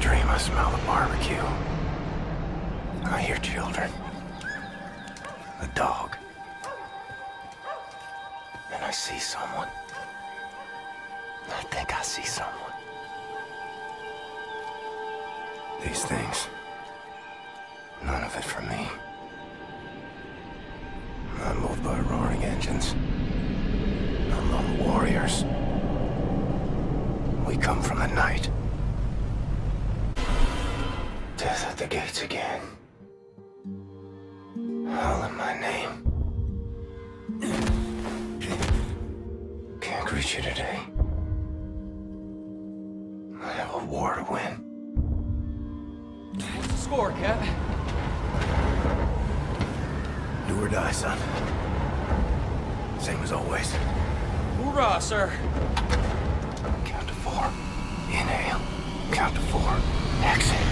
dream I smell the barbecue. I hear children. A dog. And I see someone. I think I see someone. These things. None of it for me. I'm moved by roaring engines. I'm lone warriors. We come from the night. Death at the gates again. Howling my name. Can't greet you today. I have a war to win. What's the score, Cap? Do or die, son. Same as always. Hoorah, sir. Count to 4. Inhale. Count to 4. Exhale.